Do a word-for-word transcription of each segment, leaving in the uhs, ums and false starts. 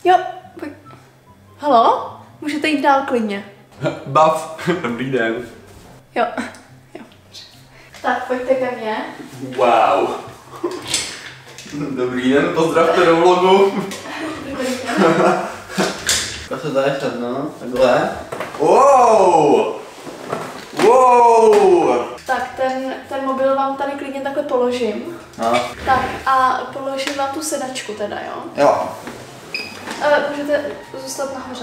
Jo, pojď. Haló? Můžete jít dál klidně. Bav, dobrý den. Jo, jo. Tak, pojďte ke mně. Wow. Dobrý den, pozdravte do vlogu. Dobrý den. To se dá ještě, no, takhle. Wow. Wow. Tak, ten, ten mobil vám tady klidně takhle položím. No. Tak a položím vám tu sedačku teda, jo? Jo. E, můžete zůstat nahoře.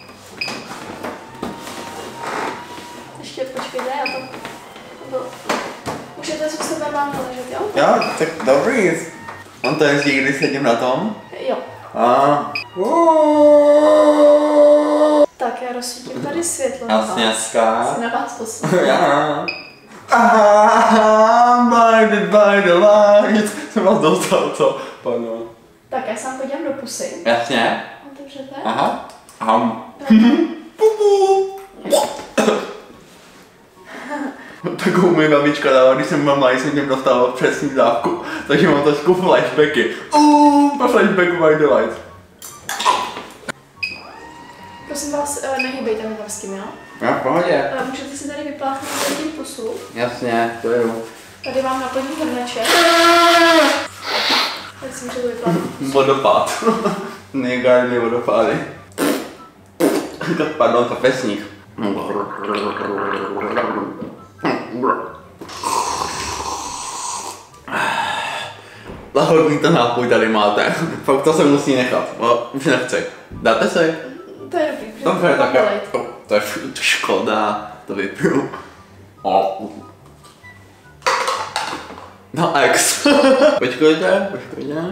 Ještě počkejte, já to... to... Můžete zůstat normálně ležet, jo? Jo, tak dobrý. On to jezdí, když sedím na tom? Jo. A. Tak, já rozsvítím tady světlo. Jasně, dneska. Chci na vás poslat. Já. Aha, by the, by the light. Jsem vás dostal, co? Panu. Tak, já se vám podívám do pusy. Jasně. Otevřete. Aha. Ham. Takovou mi babička dává, když jsem malý, jsem těm dostával přesný dávku, takže mám trošku flashbacky. Uuuu, po flashbacku by the light. Prosím vás, nehýbejte mi tam s tím, jo? Já v pohodě. Můžete si tady vypláchnout tím pusu. Jasně, to je. Tady vám naplním hrneček. Tady si můžete vypláchnout. Vodopád. Nejgárný vodopády. Pardon, kapesník. Lahodný ten nápoj tady máte. Fakt to se musí nechat. No, už nechci. Dáte si? To je dobrý. Dobře, tak já. To je škoda. To vypiju. Oh. No ex. Počkejte, počkejte.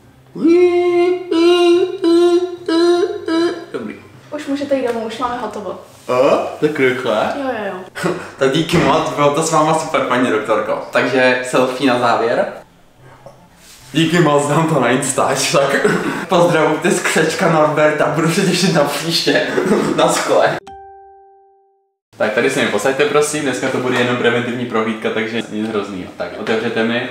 Dobrý. Už můžete jít domů, už máme hotovo. A? Tak rychle? Jo, jo, jo. Tak díky moc, bylo to s váma super, paní doktorko. Takže selfie na závěr. Díky moc, dám to na Instač, tak pozdravujte z křečka Norberta, budu se těšit na příště. Na skle. Tak tady se mi posaďte prosím, dneska to bude jenom preventivní prohlídka, takže nic hroznýho. Tak otevřete mi.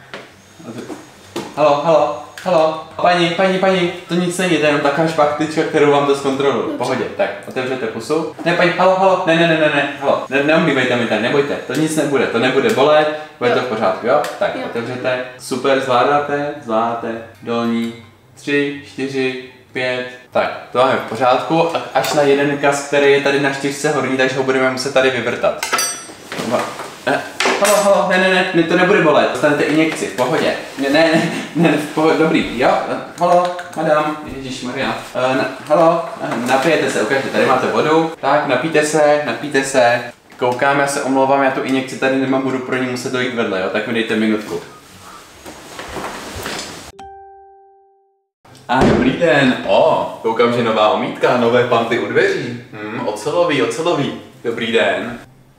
Halo, halo, halo, paní, paní, paní, to nic není, to je jenom taková špachtička, kterou vám to zkontroluju. V pohodě, tak otevřete pusu. Ne, paní, halo, halo, ne, ne, ne, ne, ne, halo, ne, neumývejte mi tady, nebojte, to nic nebude, to nebude bolet, bude to v pořádku, jo? Tak jo. Otevřete, super, zvládáte, zvládáte, dolní, tři, čtyři, pět, tak, to máme v pořádku, až na jeden kas, který je tady na čtyřce horní, takže ho budeme muset tady vyvrtat. Ne, halo, halo, ne, ne, ne, ne, to nebude bolet, dostanete injekci, v pohodě. Ne, ne, ne, ne, v pohodě, dobrý, jo, halo, madam, ježišmarja, uh, na, halo, napijete se, ukažte, tady máte vodu, tak, napijte se, napijte se, koukám, já se omlouvám, já tu injekci tady nemám, budu pro ní muset dojít vedle, jo, tak mi dejte minutku. A dobrý den, o, koukám, že nová omítka, nové panty u dveří, hm, ocelový, ocelový, dobrý den.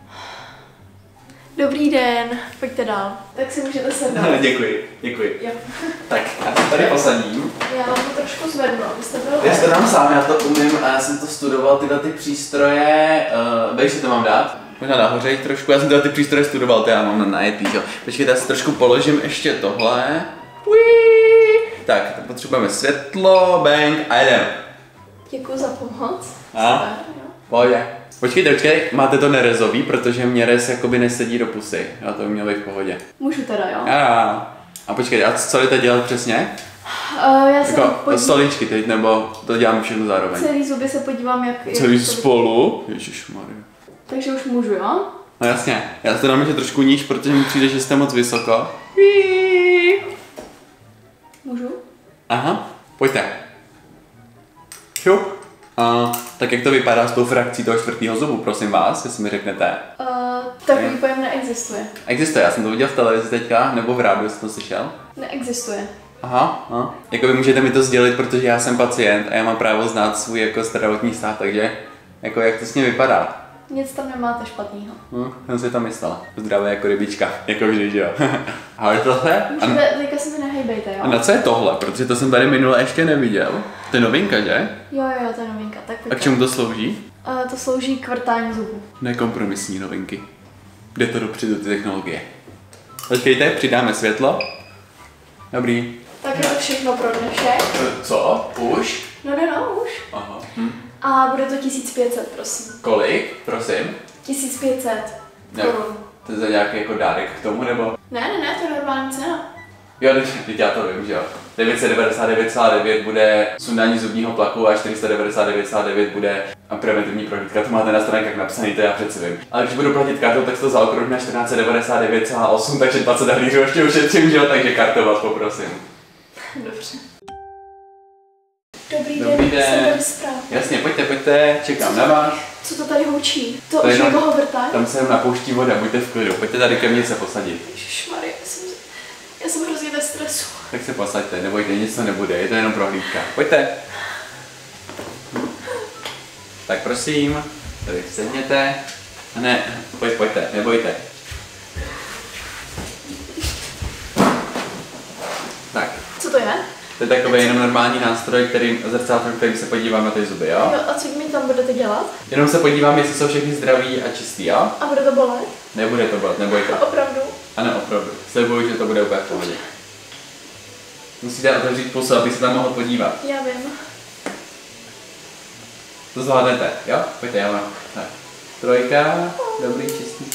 Dobrý den, pojďte dál. Tak si můžete sednout. Děkuji, děkuji. Jo. Tak, já se tady posadím. Já vám to trošku zvednu, abyste byl... Já se dám sám, já to umím, já jsem to studoval, tyhle ty přístroje, uh, dej si to mám dát? Možná nahoře jich trošku, já jsem tyhle ty přístroje studoval, to já mám na najetý, jo. Počkejte, já si trošku položím ještě tohle. Uí. Tak, potřebujeme světlo, bang a jdem. Děkuji za pomoc. A? Super, jo. Pojďte. Počkejte, počkejte, máte to nerezový, protože mě rez jakoby nesedí do pusy. Já to by mělo být v pohodě. Můžu teda, jo? A, a počkejte, a co jdete dělat přesně? Uh, já se Jako podívám... stoličky teď, nebo to dělám všechno zároveň? Celý zuby se podívám, jak... Celý jak to spolu? Ježišmarja. Takže už můžu, jo? No jasně, já to dám ještě trošku níž, protože mi přijde, že jste moc vysoko. Můžu? Aha, pojďte. Šup. A, tak jak to vypadá s tou frakcí toho čtvrtého zubu, prosím vás, jestli mi řeknete. Uh, takový pojem neexistuje. Existuje, já jsem to viděl v televizi teďka, nebo v rádiu jsem to slyšel. Neexistuje. Aha, aha. Jakoby můžete mi to sdělit, protože já jsem pacient a já mám právo znát svůj jako zdravotní stav, takže jako jak to s ním vypadá. Nic tam nemáte špatného. Hm, jsem si to myslela. Zdravé jako rybička, jako vždy, že jo. Ale to se? Můžete, teďka se mi nehejbejte, jo? A na co je tohle? Protože to jsem tady minule ještě neviděl. To je novinka, že? Jo, jo, to je novinka. Tak a k čemu to slouží? Uh, to slouží k vrtání zubů. Nekompromisní novinky. Jde to dopředu ty technologie. Počkejte, přidáme světlo. Dobrý. Tak Tak je to všechno pro dnešek. Co? Už? No, no, no, už. Aha. Hm. A bude to tisíc pět set, prosím. Kolik? Prosím? tisíc pět set Ne, korun. to je za nějaký jako dárek k tomu, nebo? Ne, ne, ne, to je normální cena. Jo, teď já to vím, že jo. devět set devadesát devět celá devět bude sundání zubního plaku a čtyři sta devadesát devět celá devět bude preventivní prohlídka. To máte na stránkách napsaný, to já přeci vím. Ale když budu platit kartou, tak to zaokrouhlím na čtrnáct set devadesát devět celá osm, takže dvacet halířů ještě ušetřím, že jo, takže kartovat poprosím. Dobře. Dobrý, Dobrý den, den. jsem tady zpráv. Jasně, pojďte, pojďte, čekám na vás. Co to tady houčí? To, To už jenom- někoho vrtá? Tam se jenom napouští voda, buďte v klidu, pojďte tady ke mně se posadit. Ježišmarja, já jsem, já jsem hrozně ve stresu. Tak se posaďte, nebojte, nic to nebude, je to jenom prohlídka. Pojďte. Tak prosím, tady sedněte. Ne, pojď, pojďte, nebojte. Tak, Co to je? to je takový jenom normální nástroj, který zrcátem, kterým se podívám na ty zuby, jo? Jo, a co mi tam budete dělat? Jenom se podívám, jestli jsou všechny zdraví a čistý, jo? A bude to bolet? Nebude to bolet, nebojte. Opravdu? Ano, opravdu. Slibuju, že to bude úplně v pohodě. Musíte otevřít pusu, aby se tam mohl podívat. Já vím. To zvládnete, jo? Pojďte, já mám. Tak. Trojka, dobrý, čistý.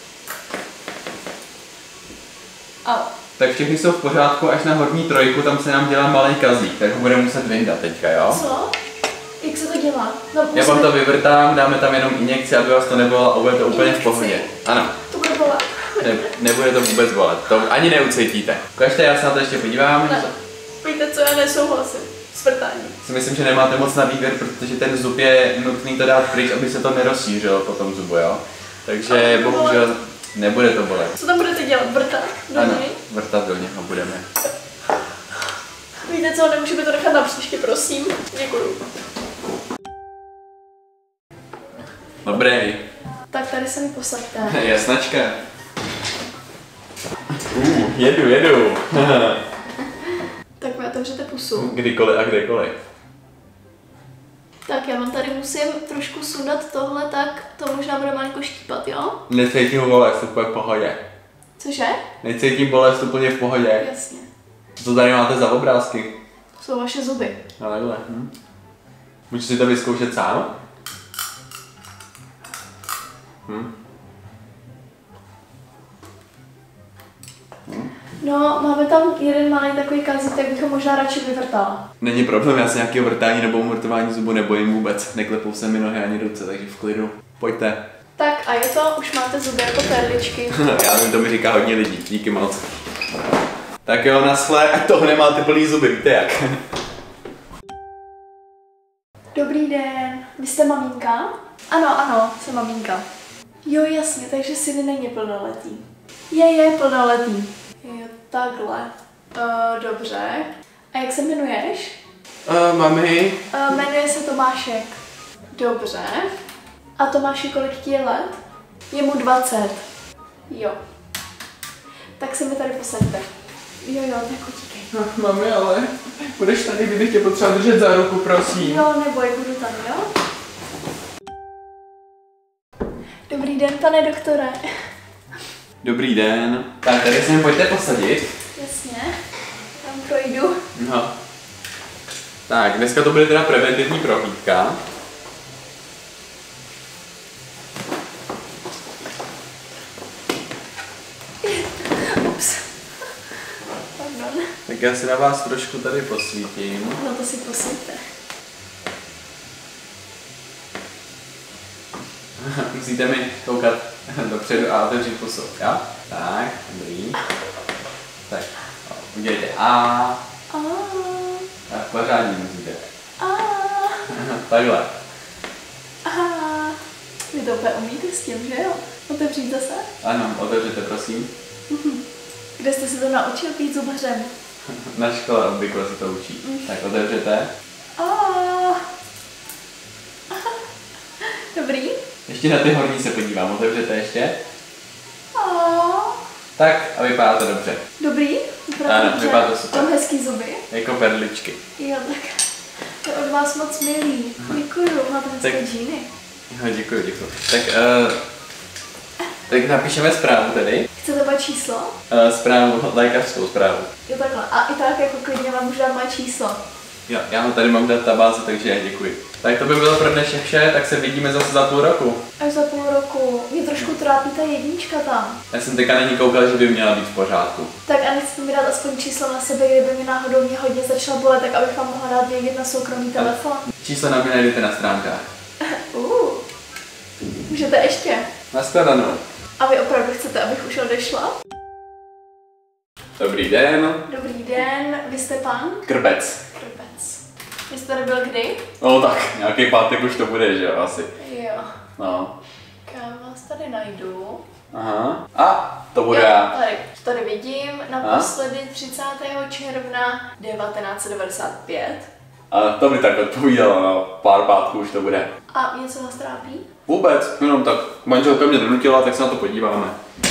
Au. Tak všechny jsou v pořádku, až na horní trojku, tam se nám dělá malý kazík, tak ho budeme muset vyndat teďka, jo? Co? Jak se to dělá? No, Já vám to vyvrtám, dáme tam jenom injekci, aby vás to nebolelo a bude to úplně v pohodě. Ano, To bude bolet? ne, nebude to vůbec bolet, to ani neucítíte. Ukažte, já se na to ještě podívám. Ne. Víte co, já nesouhlasím s vrtáním. Si myslím, že nemáte moc na výběr, protože ten zub je nutný to dát pryč, aby se to nerozšířilo po tom zubu, jo? Takže bohužel nebude to bolet. Co tam budete dělat? Vrtat? Do Ano, něj? vrtat do něho budeme. Víte co, nemůžeme to nechat na příště, prosím. Děkuju. Dobrý. Tak tady se mi posaďte. Jasnačka. Uh, jedu, jedu. Tak mi otevřete pusu. Kdykoliv a kdekoliv. Tak já vám tady musím trošku sundat tohle, tak to možná bude malinko štípat, jo? Necítím bolest, úplně v pohodě. Cože? Necítím bolest, úplně v pohodě. Jasně. Co tady máte za obrázky? To jsou vaše zuby. No takhle. Hm. Můžu si to vyzkoušet sám? Hm. No, máme tam jeden malý takový kazík, tak bych ho možná radši vyvrtala. Není problém, já se nějakého vrtání nebo umrtování zubu nebojím vůbec. Neklepou se mi nohy ani ruce, takže v klidu. Pojďte. Tak a je to, už máte zuby jako perličky. Já vím, to mi říká hodně lidí. Díky moc. Tak jo, naschle, ať toho nemáte plný zuby, víte jak. Dobrý den, vy jste maminka? Ano, ano, jsem maminka. Jo, jasně, takže syn není plnoletý. Je, je plnoletý. Jo, takhle. Uh, dobře. A jak se jmenuješ? Uh, mami. Uh, jmenuje se Tomášek. Dobře. A Tomáši, kolik ti je let? Je mu dvacet. Jo. Tak se mi tady posaďte. Jo, jo, tak utíkej. Ach, mami, ale budeš tady, kdybych tě potřeba držet za ruku, prosím. Jo, neboj, budu tam, jo? Dobrý den, pane doktore. Dobrý den. Tak tady se mi pojďte posadit. Jasně, tam projdu. No. Tak, dneska to bude teda preventivní prohlídka. Ups. Pardon. Tak já si na vás trošku tady posvítím. No to si posvíte. Musíte mi koukat dopředu a otevřít pusu, jo? Tak, dobrý. Tak, udělejte A. A, A pořádně musíte. a, Takhle. a. Vy to úplně umíte s tím, že jo? Otevřít zase? Ano, otevřete, prosím. Kde jste se to naučil být zubařem? Na škole obvykle se to učí. Tak otevřete. A. Dobrý. Ještě na ty horní se podívám, otevřete ještě. A. Tak a vypadá to dobře. Dobrý? Ano, vypadá to super. Mám hezký zuby. Jako perličky. Jo, tak to je od vás moc milý. Děkuju, máte hezké Tak- džíny. No, děkuji, děkuji. Tak, uh, tak napíšeme zprávu tedy. Chcete mít číslo? Uh, zprávu, lékařskou zprávu. Jo, takhle. A i tak jako klidně vám můžu dát moje číslo. Jo, já ho tady mám v databázi, takže děkuji. Tak to by bylo pro dnešek vše, tak se vidíme zase za půl roku. Až za půl roku. Mě trošku trápí ta jednička tam. Já jsem teďka na ní koukal, že by měla být v pořádku. Tak a nechci mi dát aspoň číslo na sebe, kdyby mi náhodou mě hodně začala bolet, tak abych vám mohla dát vědět na soukromý telefon. Číslo nám najdete na stránkách. Uh, můžete ještě. Nashledanou. A vy opravdu chcete, abych už odešla? Dobrý den. Dobrý den, vy jste pan? Krbec. Krbec. Vy jste tady byl kdy? No tak, nějaký pátek už to bude, že jo, asi. Jo. No. Kam vás tady najdu? Aha. A to bude jo, já. Tady, tady vidím, naposledy třicátého června devatenáct set devadesát pět. A to mi tak odpovídalo, no. Pár pátků už to bude. A něco vás trápí? Vůbec, jenom tak manželka mě donutila, tak se na to podíváme.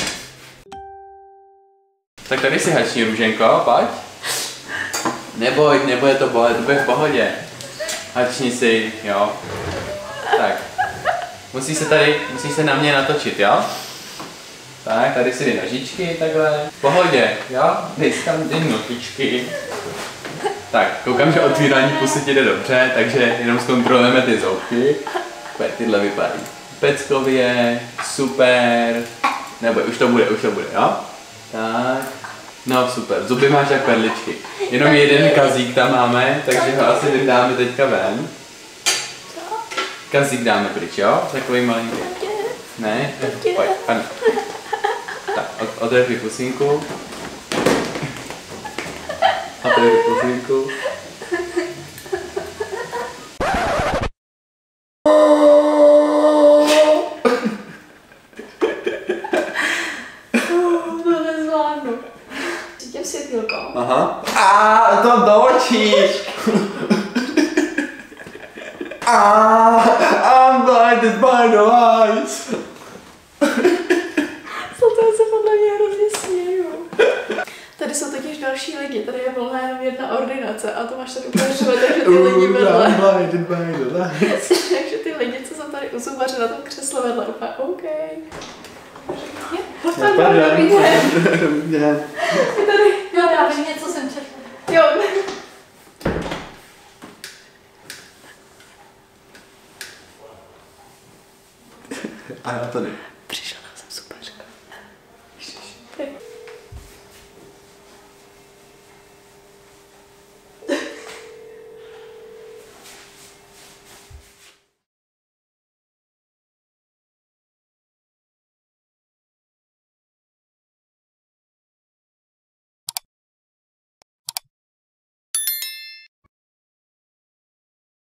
Tak tady si hační růženko, pojď. Neboj, nebude to bolet, to bude v pohodě. Hačni si, jo. Tak. Musí se tady, musí se na mě natočit, jo? Tak, tady si dej nožičky, takhle. V pohodě, jo? Dej si tam ty nožičky. Tak, koukám, že otvírání pusy ti jde dobře, takže jenom zkontrolujeme ty zoubky. Pojď, tyhle vypadají peckově, super. Neboj, už to bude, už to bude, jo? Tak. No super, zuby máš jak perličky. Jenom jeden kazík tam máme, takže ho asi dáme teďka ven. Kazík dáme pryč, jo? Takový malinký. Ne? Pojď, ano. Tak, odrefí pusinku. Odrefí pusinku. Aha. A to do očí. I'm blinded by the lights. Co to se podle mě hrozně směju. Tady jsou totiž další lidi, tady je volná jenom jedna ordinace a to máš tady úplně všude, takže ty lidi vedle. I'm blinded by the lights. Takže ty lidi, co jsou tady u zubaře na tom křesle vedle, úplně OK. Pardon, dobrý den. Dobrý den. Je tady, Jo, já vím, něco jsem četla. jo. A já tady.